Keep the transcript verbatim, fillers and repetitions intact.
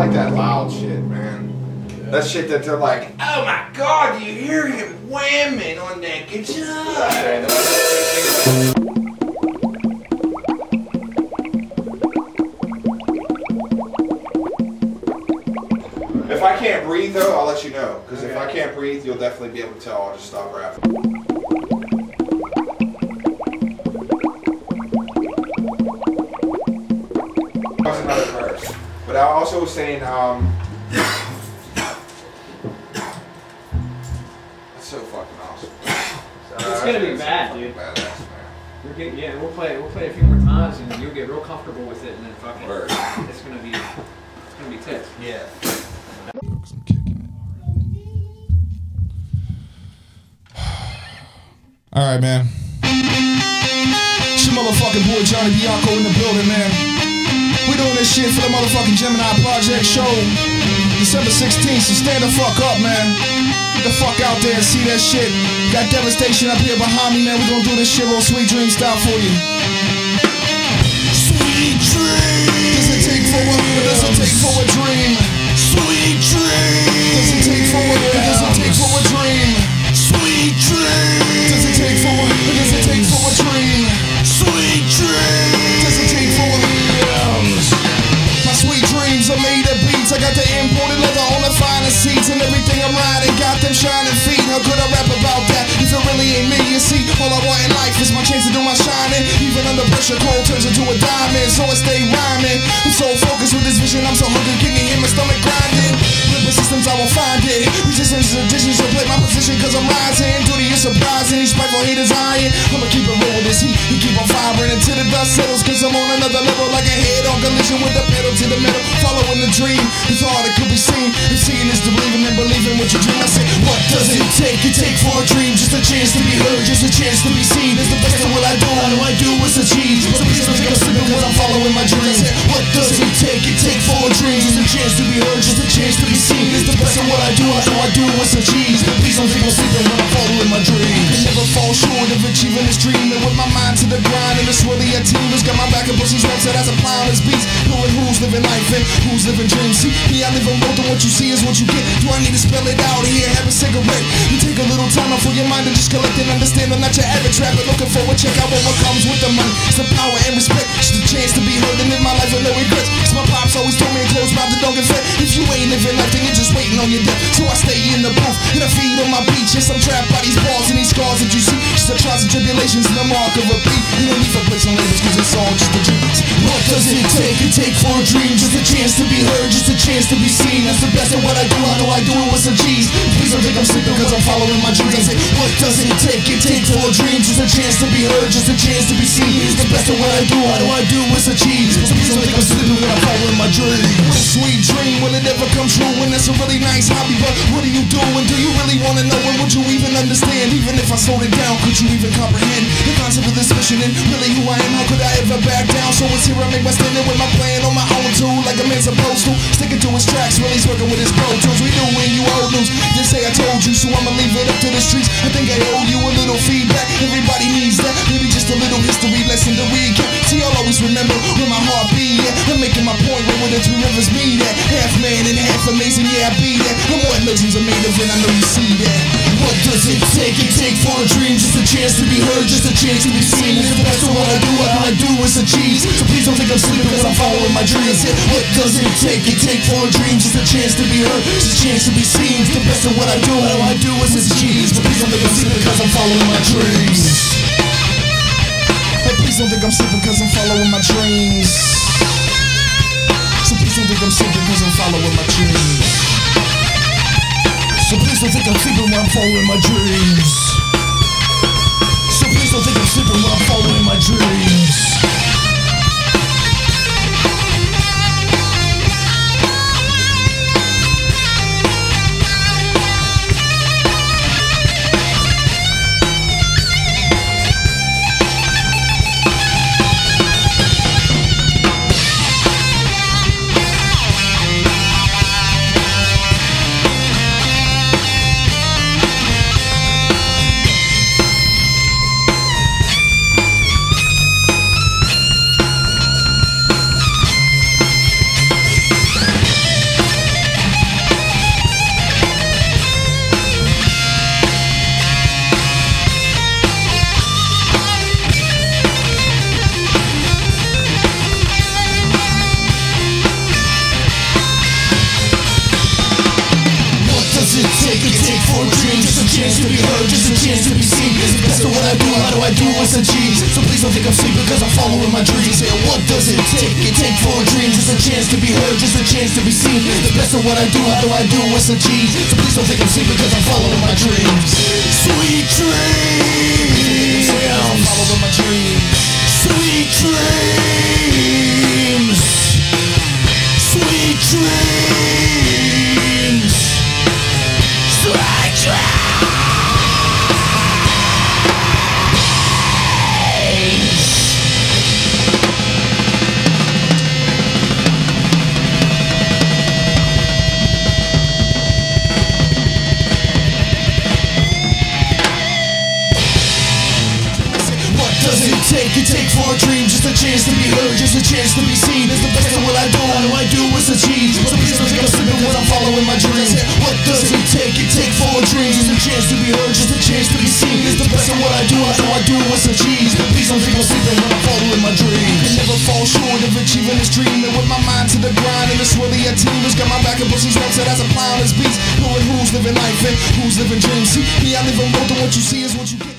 like that loud shit, man. Yeah. That shit that they're like, oh my god, do you hear him whamming on that guitar? If I can't breathe though, I'll let you know. Because okay. if I can't breathe, you'll definitely be able to tell. I'll just stop rapping. That's another verse. But I also was saying, um, that's so fucking awesome. So, it's gonna be bad, dude. Badass, man. We're getting, yeah, we'll play, we'll play a few more times, and you'll get real comfortable with it, and then fucking, Word. it's gonna be, it's gonna be tits. Yeah. I'm kicking it. All right, man. It's your motherfucking boy Johnny Bianco in the building, man. We doing this shit for the motherfucking Gemini Project show, December sixteenth. So stand the fuck up, man. Get the fuck out there and see that shit. Got Devastation up here behind me, man. We gonna do this shit real Sweet Dream style for you. Sweet dream. Does it take for a? Does it take for a dream? Sweet dream. Does it take for a? Does it take for a dream? Sweet dream. Does it take for a? Does it take for a dream? Sweet dream. Does it take for a? My sweet dreams are made of beats. I got the imported leather on the finest seats, and everything I'm riding got them shining feet. How could I rap about that if it really ain't me? You see, all I want in life is my chance to do my shining. Even under pressure, cold turns into a diamond, so I stay rhyming. I'm so focused with this vision, I'm so hungry, can you hear my stomach grinding? With persistence, I will find it. Resistance is addition, so play my position, cause I'm rising. Duty is surprising, these spiteful haters eyeing. I'ma keep it real with this heat and keep on firing until the dust settles, cause I'm on another level, like a head on collision with the pedal to the metal. Following the dream, it's all that could be seen. If seeing is to believing and believing what you dream. I say, what does it take? It take for a dream, just a chance to be heard, just a chance to be seen. It's the best of what I do, all I do is achieve. So please don't think I'm sleeping cause I'm following my dreams. I say, what does it take? It take for a dream, just a chance to be heard, just a chance to be seen. It's the best of what I do, all I do is achieve. So please don't think I'm sleeping when I'm following my dreams. Can never fall short of achieving this dream. And with my mind to the grind, and it's really a team that's got my back and pussies reps that as a clown is beats. Knowing who's living life and who's living dreams. See, me, I live a road, and what you see is what you get. Do I need to spell it out here? Have a cigarette. You take a little time out for your mind and just collect and understand. I'm not your average rapper looking for a check out what comes with the money. It's the power and respect, just a chance to be heard and live my life with no regrets. Cause my pops always told me in close mouth that don't get fed. If you ain't living life, then you're just waiting on your death. So I stay in the booth and I feed on my beat. Yes, I'm trapped by these balls and these scars that you see. Just the trials and tribulations and the mark of a beat. You don't need for plates and labels cause it's all just a dream. What does it take? It take for a dream, just a chance to be heard, just a chance to be seen. That's the best of what I do, how do I do it with some G's. Please don't think I'm sleeping cause I'm following my dreams. I say, what does it take? It take for a dream, just a chance to be heard, just a chance to be seen. It's the best of what I do, how do I do it with some G's. Please don't think I'm sleeping when I'm following my dreams. What a sweet dream, will it ever come true? And that's a really nice hobby, but what do you do? And do you really want to know? And would you even understand? Even if I slowed it down, could you even comprehend the concept of this mission and really who I am? How could I ever back down? So it's here I make my standing with my plan on my own too, like a man's supposed to. Sticking to his tracks, really he's working with his pro tools. We do when you old news, just say I told you, so I'ma leave it up to the streets. I think I owe you a little feedback, everybody needs that. Maybe just a little history lesson to recap. See, I'll always remember where my heart be at. I'm making my point where the three rivers meet at. Half man and half amazing, yeah I be that. I'm what legends are made of and I know you see that. What does it take? It take for a dream, just a chance to be heard, just a chance to be seen. It's the best of what I do, what I do is achieve. So please don't think I'm sleeping cause I'm following my dreams. What does it take? It take for a dream, just a chance to be heard, just a chance to be seen. It's the best of what I do, all I do is achieve. So please don't think I'm sleeping cause I'm following my dreams. Hey, please don't think I'm sleeping cause I'm following my dreams. So please don't think I'm sleeping cause I'm following my dreams. So please don't think I'm sleeping when I'm following my dreams. So please don't think I'm sleeping when I'm following my dreams. how do I do what's a G? So please don't think I'm sleeping cause I'm following my dreams. Yeah, what does it take? It take for a dream, just a chance to be heard, just a chance to be seen. The best of what I do, how do I do what's a G? So please don't think I'm sleeping cause I'm following my dreams. Sweet dreams, yeah, I'm following my dreams. Sweet dreams, sweet dreams, sweet dreams. Take it, take for a dream, just a chance to be heard, just a chance to be seen. It's the best of what I do, how do I do what's a G? So please don't think I'm sleeping cause I'm following my dreams. What does it take? It take for a dream, just a chance to be heard, just a chance to be seen. It's the best of what I do, how do I do what's a G? Please don't think I'm sleeping when I'm following my dreams. Can never fall short of achieving this dream, and with my mind to the grind and the swirly at team has got my back and push these reps as I'm plowing this beats. Knowing who's living life and who's living dreams. See, me I live a world and what you see is what you get.